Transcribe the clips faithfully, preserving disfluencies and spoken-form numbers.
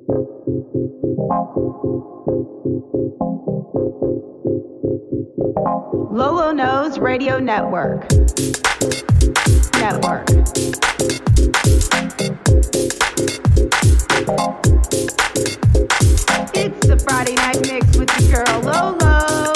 Lolo Knows Radio Network. Network. It's the Friday Night Mix with your girl Lolo.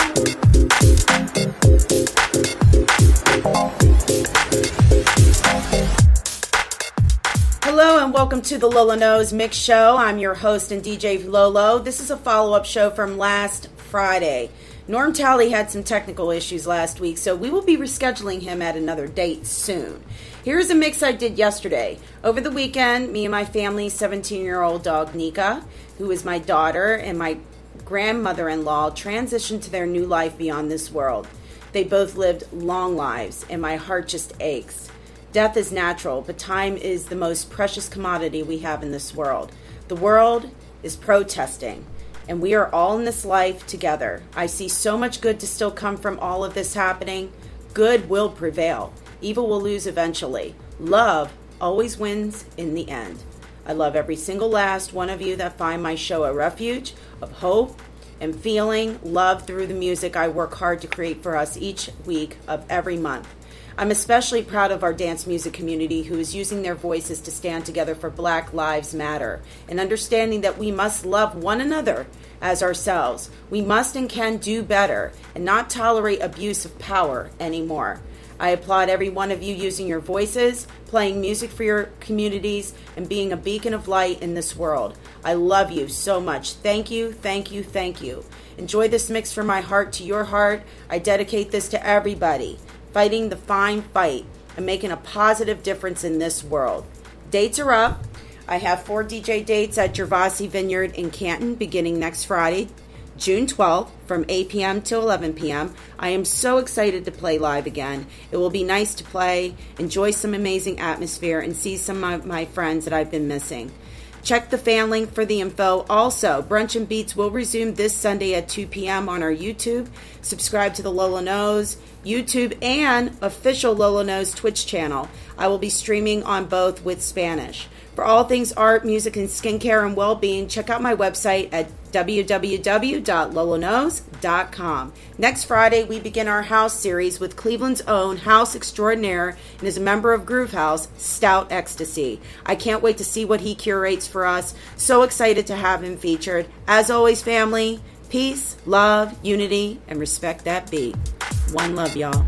Hello and welcome to the Lolo Knows Mix Show. I'm your host and D J Lolo. This is a follow-up show from last Friday. Norm Talley had some technical issues last week, so we will be rescheduling him at another date soon. Here's a mix I did yesterday. Over the weekend, me and my family's seventeen-year-old dog, Nika, who is my daughter, and my grandmother-in-law transitioned to their new life beyond this world. They both lived long lives, and my heart just aches. Death is natural, but time is the most precious commodity we have in this world. The world is protesting, and we are all in this life together. I see so much good to still come from all of this happening. Good will prevail. Evil will lose eventually. Love always wins in the end. I love every single last one of you that find my show a refuge of hope and feeling love through the music I work hard to create for us each week of every month. I'm especially proud of our dance music community who is using their voices to stand together for Black Lives Matter and understanding that we must love one another as ourselves. We must and can do better and not tolerate abuse of power anymore. I applaud every one of you using your voices, playing music for your communities, and being a beacon of light in this world. I love you so much. Thank you, thank you, thank you. Enjoy this mix from my heart to your heart. I dedicate this to everybody fighting the fine fight and making a positive difference in this world. Dates are up. I have four D J dates at Gervasi Vineyard in Canton beginning next Friday, June twelfth, from eight p.m. to eleven p.m. I am so excited to play live again. It will be nice to play, enjoy some amazing atmosphere, and see some of my friends that I've been missing. Check the fan link for the info. Also, Brunch and Beats will resume this Sunday at two p.m. on our YouTube. Subscribe to the Lolo Knows YouTube and official Lolo Knows Twitch channel. I will be streaming on both with Spanish. For all things art, music, and skincare and well-being, check out my website at w w w dot lolo knows dot com. Next Friday, we begin our house series with Cleveland's own house extraordinaire and is a member of Groove House, Stout Ecstasy. I can't wait to see what he curates for us. So excited to have him featured. As always, family, peace, love, unity, and respect that beat. One love, y'all.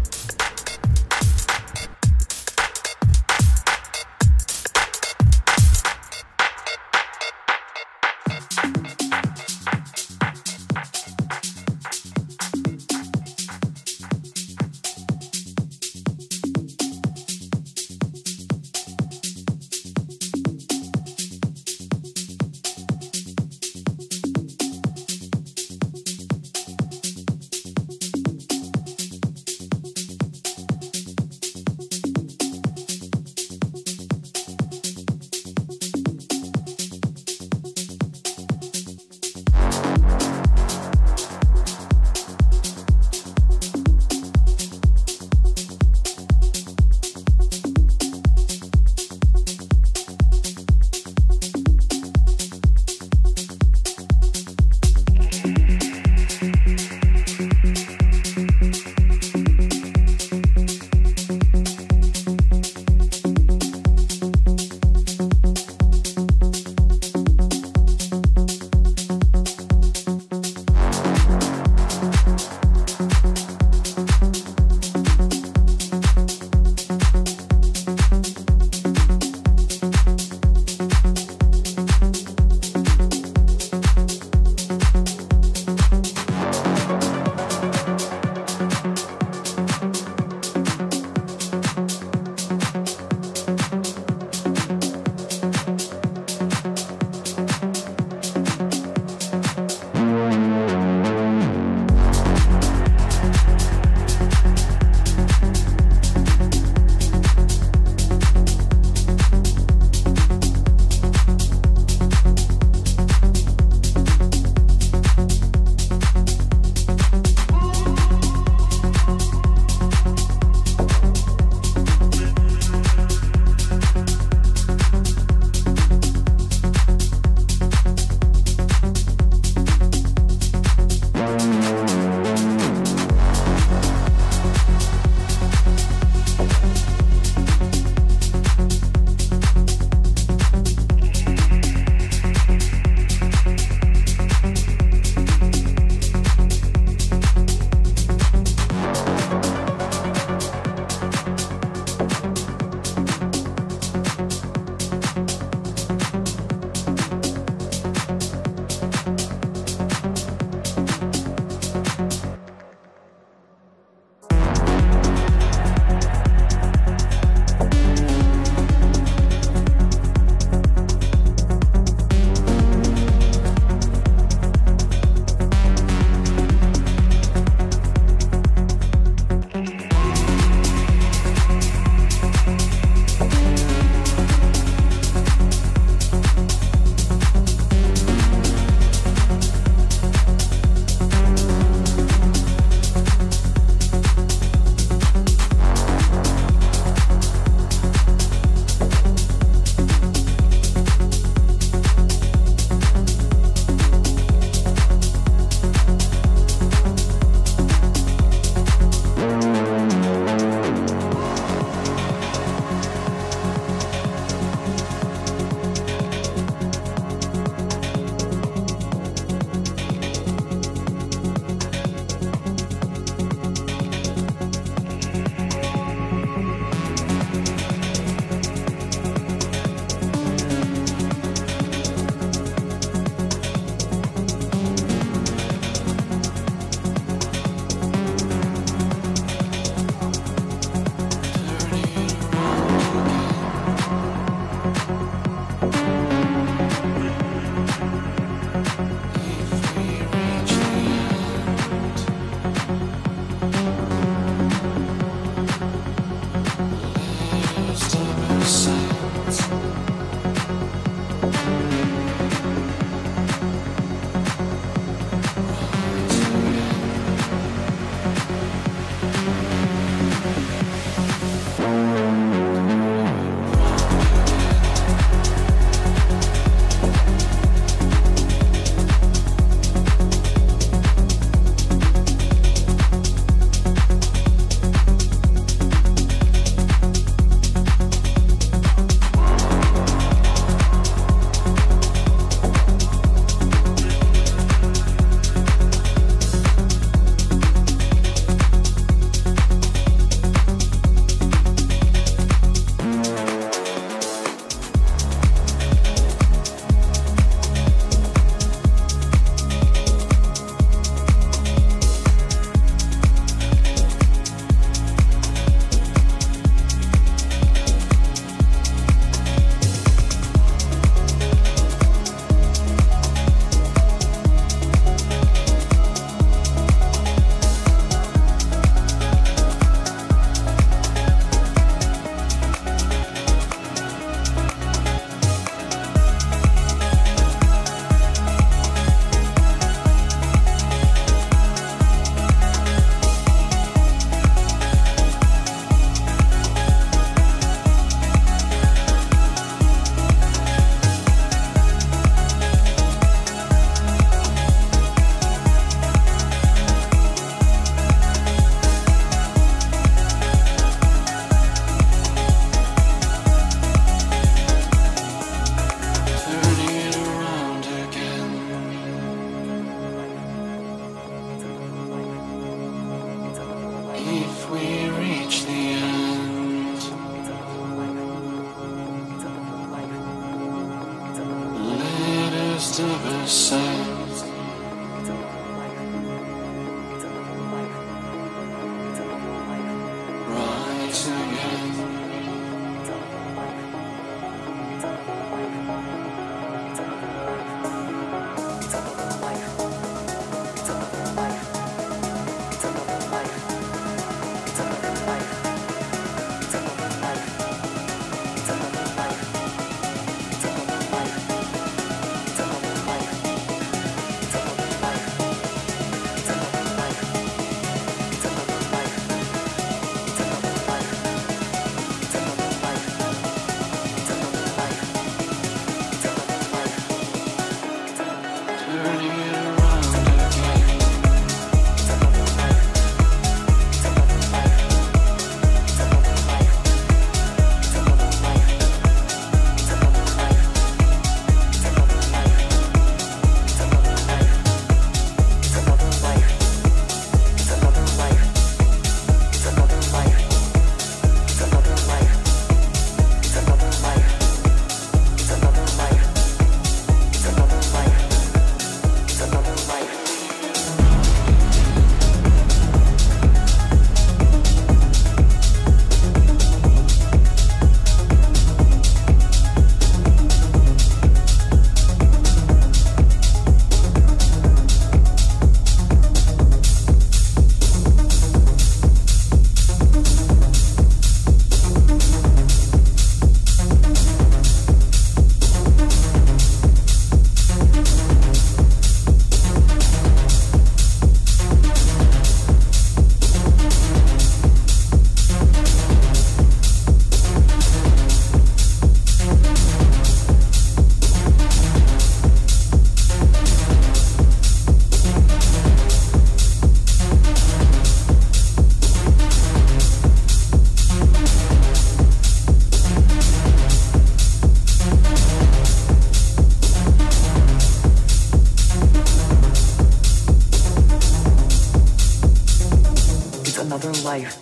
life.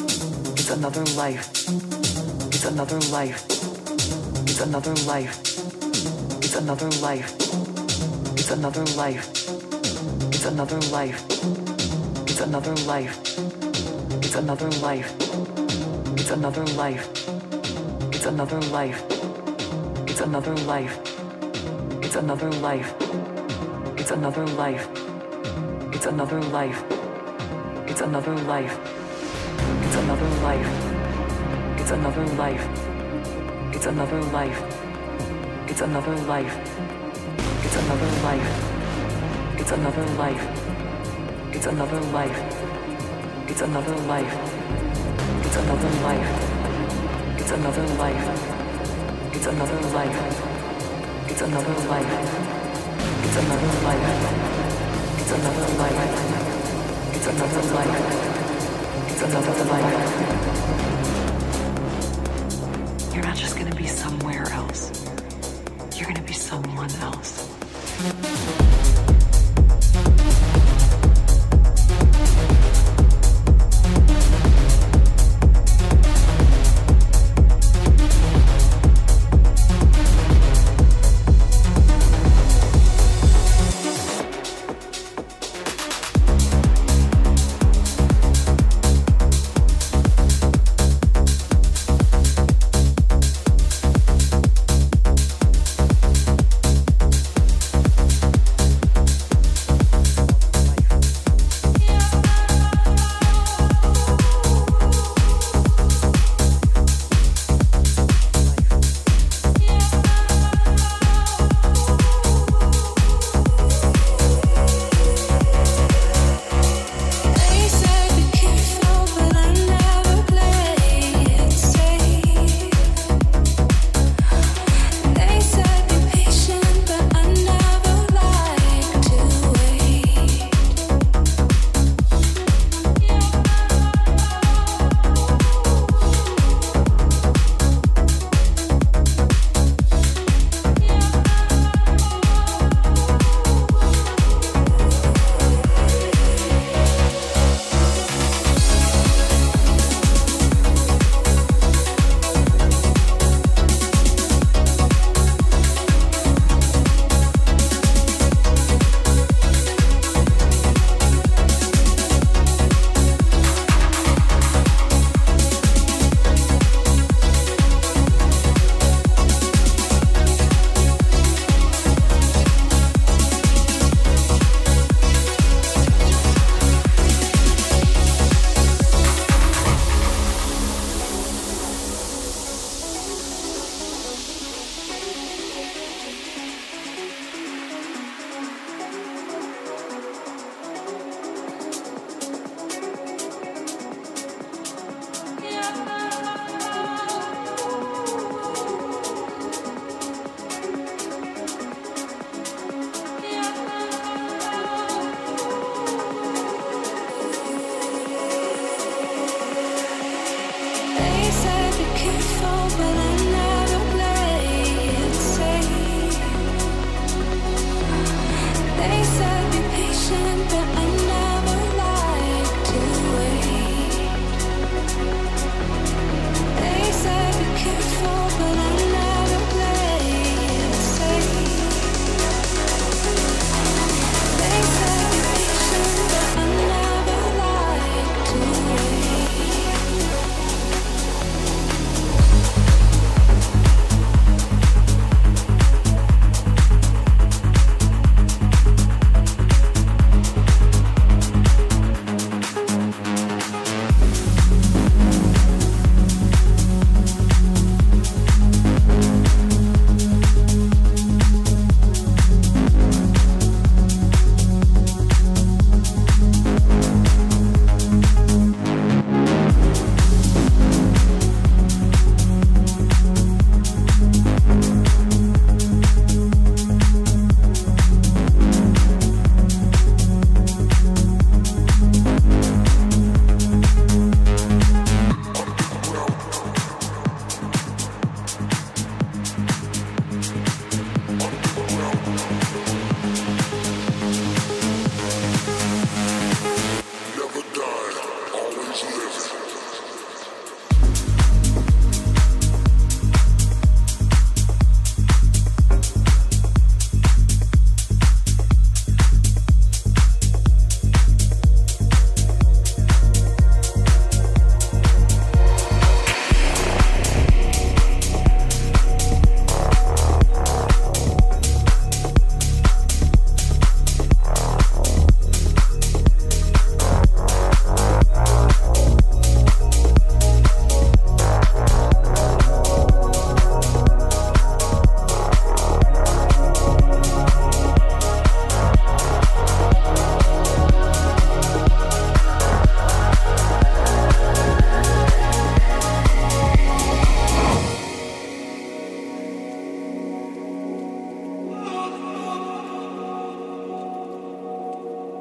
It's another life. It's another life. It's another life. It's another life. It's another life. It's another life. It's another life. It's another life. It's another life. It's another life. It's another life. It's another life. It's another life. It's another life. It's another life. It's another life. It's another life. It's another life. It's It's another life. It's another life. It's another life. It's another life. It's another life. It's another life. It's another life. It's another life. It's another life. It's another life. It's another life. It's another life. It's another life. You're not just gonna be somewhere else. You're gonna be someone else.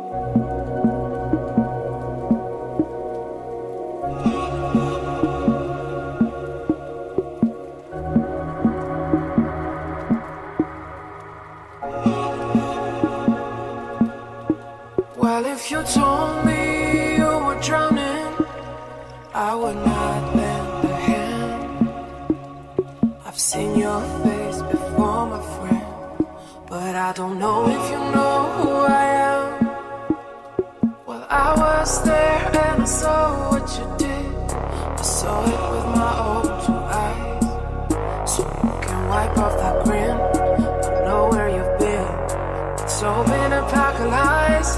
Well, if you told me you were drowning, I would not lend a hand. I've seen your face before, my friend, but I don't know if you know who I am. Well, I was there and I saw what you did. I saw it with my own two eyes. So you can wipe off that grin. I know where you've been. It's all been a pack of lies.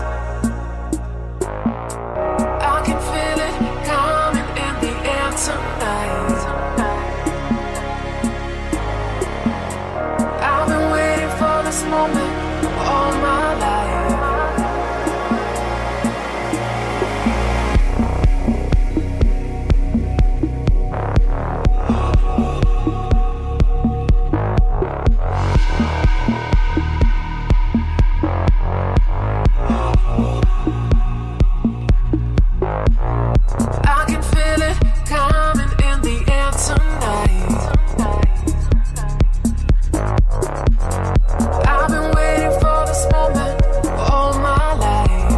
I can feel it coming in the air tonight. I've been waiting for this moment all my life. I can feel it coming in the air tonight. I've been waiting for this moment all my life.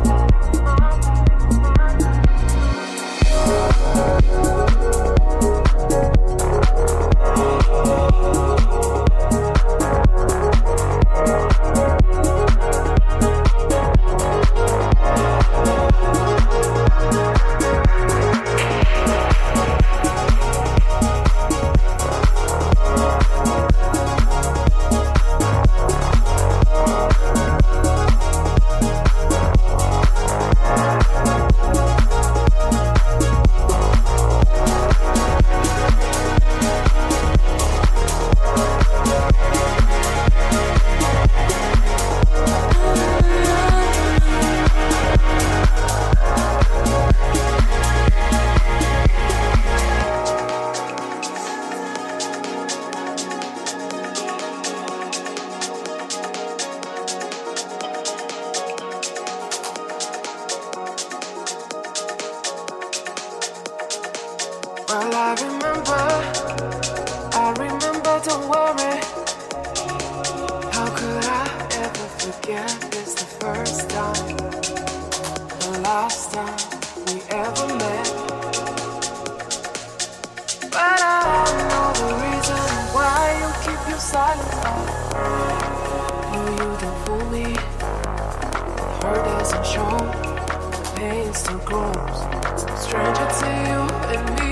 Well, I remember, I remember, don't worry. How could I ever forget this the first time, the last time we ever met? But I know the reason why you keep your silence on. No, you don't fool me. The hurt doesn't show, the pain still grows. It's no stranger to you and me.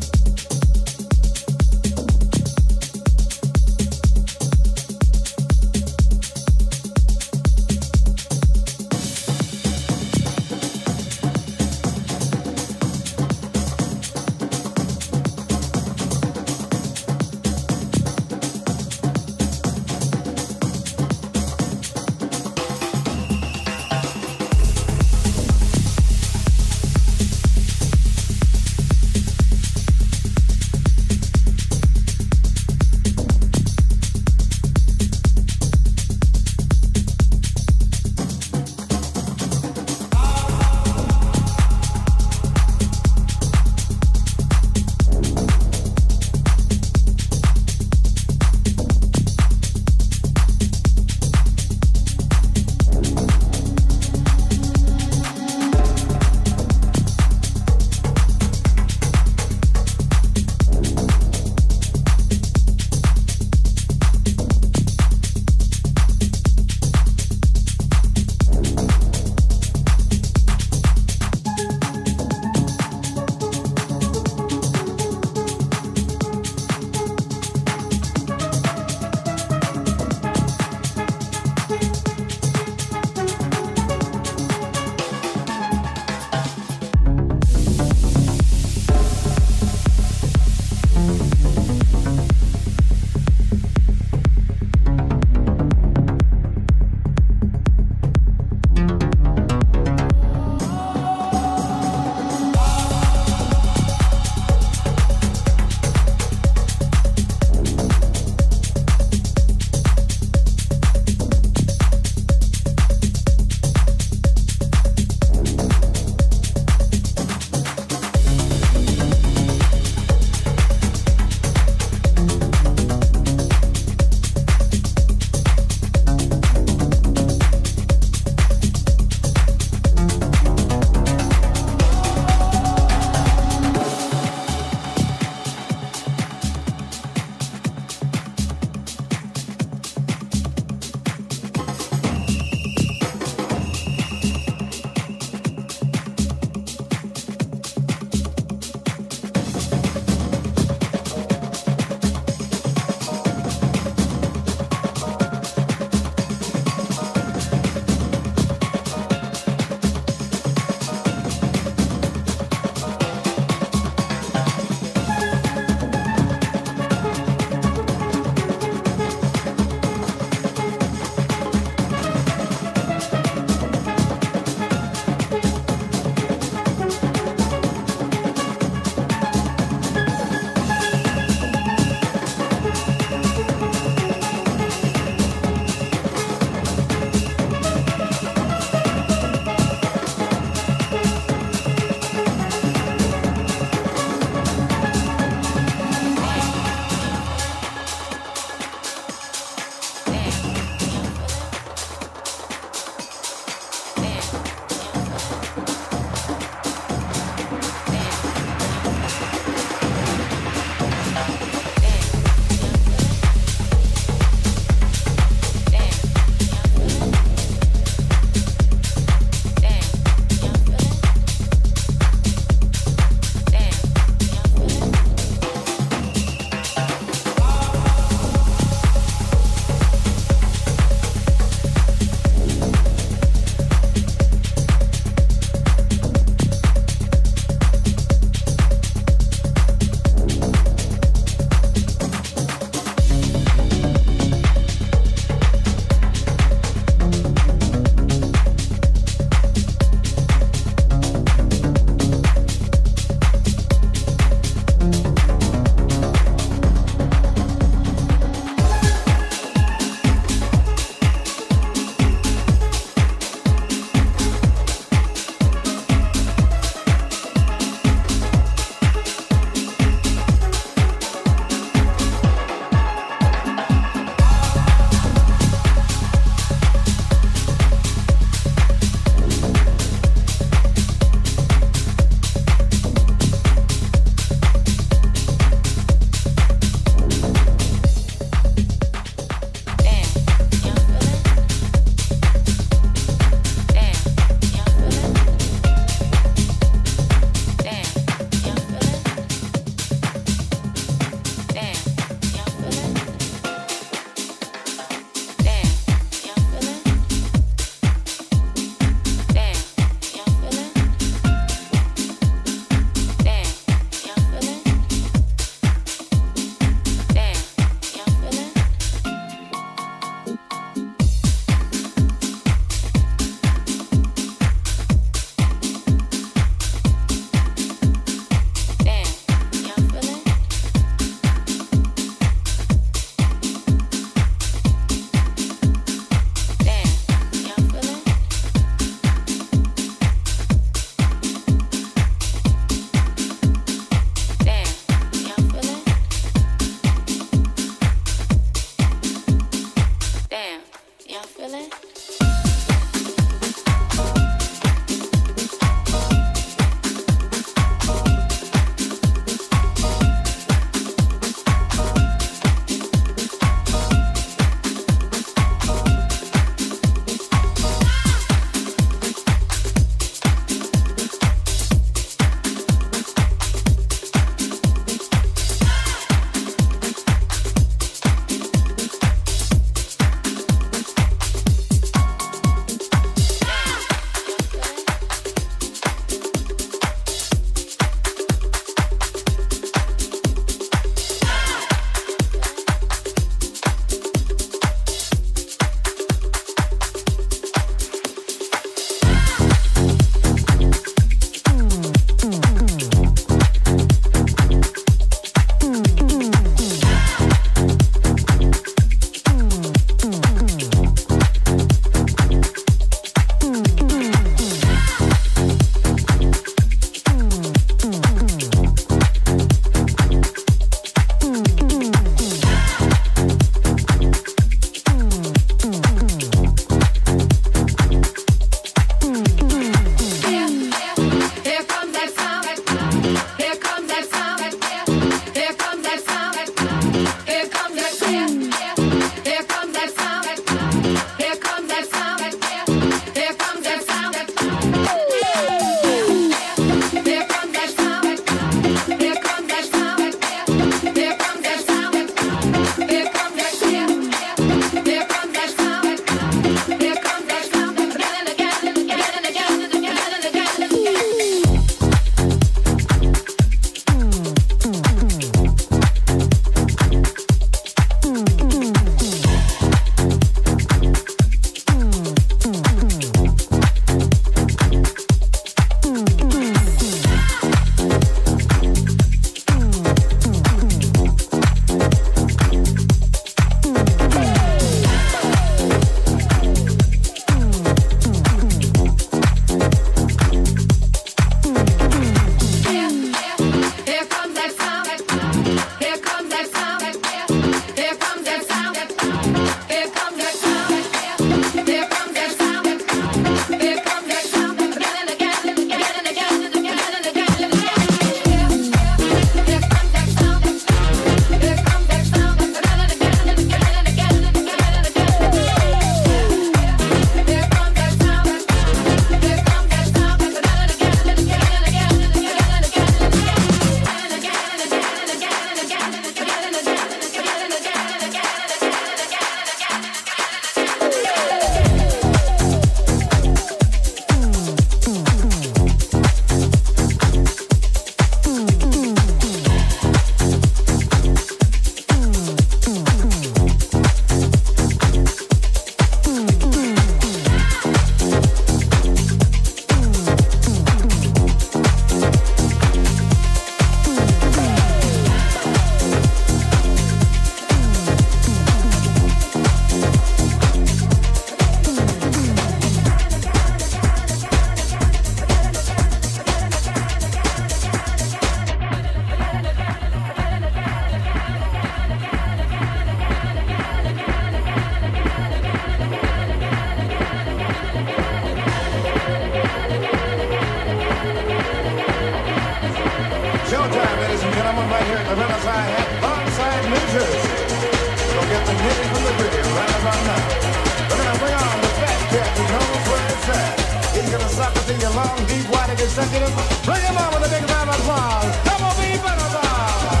the Riverside hat, Lawnside, New Jersey. We'll get the nitty from the gritty right about now. We're gonna bring on the fat cat who knows where it's at. He's gonna suck it to your long, deep, wide consecutive. Bring him on with a big round of applause. Double B Butterball.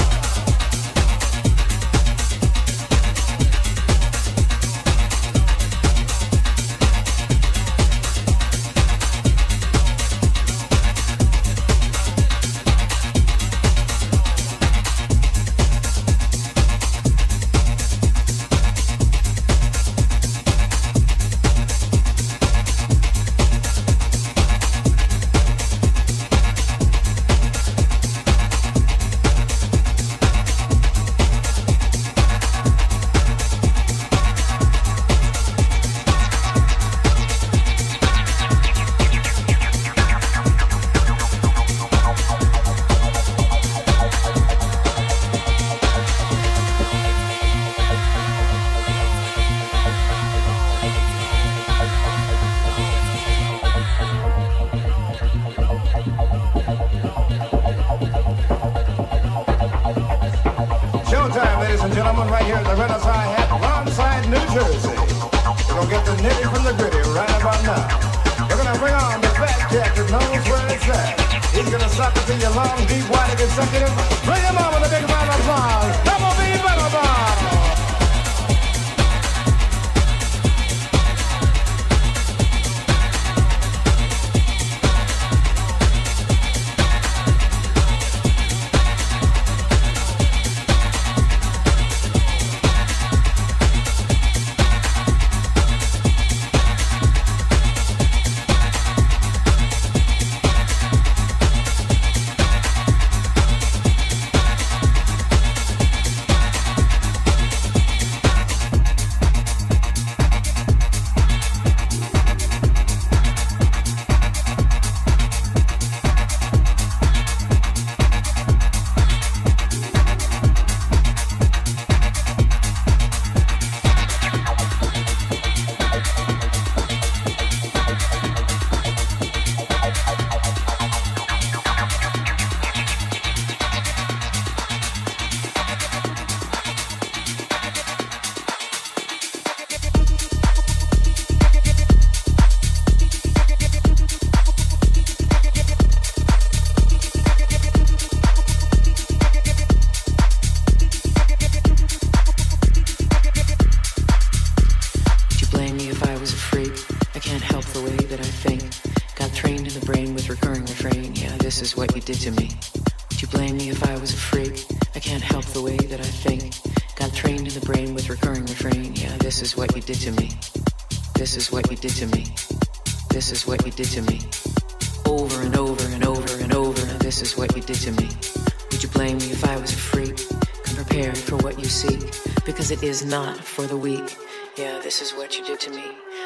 It is not for the weak. Yeah, this is what you did to me.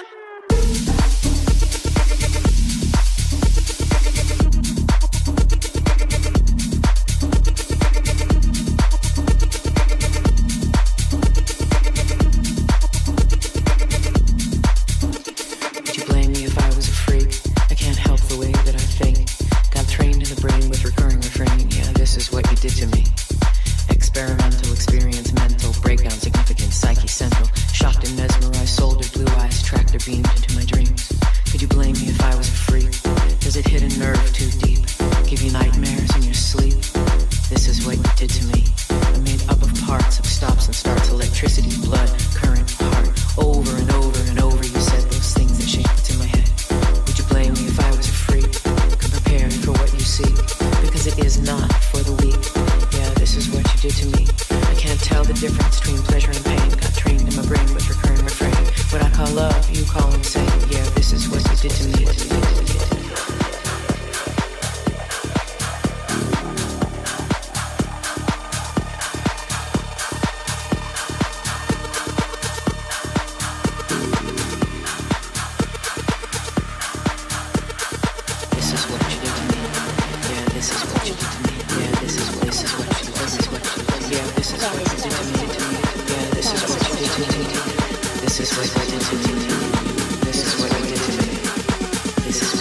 Would you blame me if I was a freak? I can't help the way that I think. Got trained in the brain with recurring refrain. Yeah, this is what you did to me. Experimental experience, mental breakdown, significant, psyche central. Shocked and mesmerized, soldered blue eyes, tractor beamed into my dreams. Could you blame me if I was a freak? Does it hit a nerve too deep? Give you nightmares in your sleep? This is what you did to me. I'm made up of parts, of stops and starts, electricity, blood, current, heart. Over and over and over you said those things that shake what's in my head. Would you blame me if I was a freak? Come prepared for what you seek, because it is not for the weak. Yeah, this is what you did to me. I can't tell the difference between pleasure and pain. Got trained in my brain with recurring refrain. What I call love, you call insane. Yeah, this is what you did to me.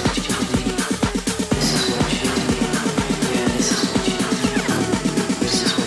This is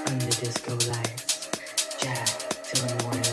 under disco lights, jack till the morning